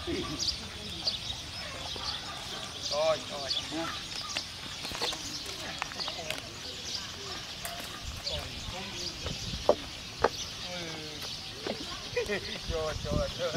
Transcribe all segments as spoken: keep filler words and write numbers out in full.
Rồi, rồi. Rồi, rồi, rồi.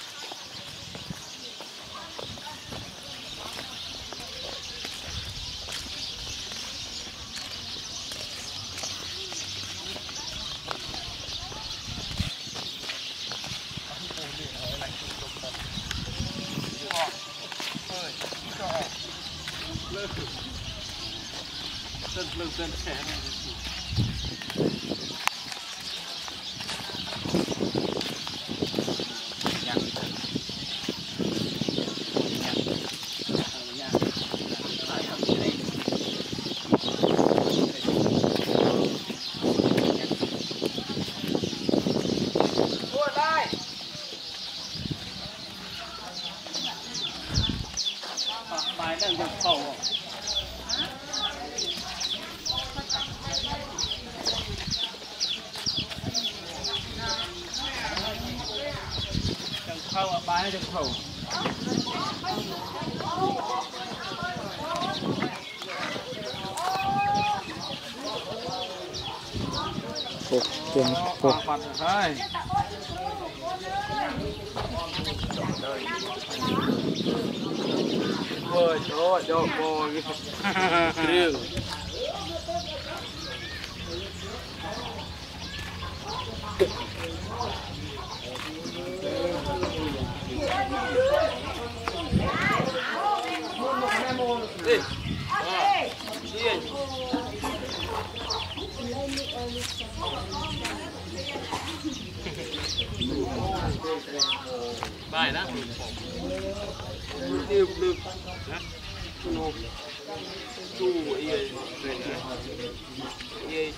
Tên lưng tên xe này. Bài đang nhập khẩu nhập khẩu à, bài nhập khẩu phục tiền phục mặt rồi ôi trời ơi cô riêng đi bài đó tiêu được chu chu ấy ấy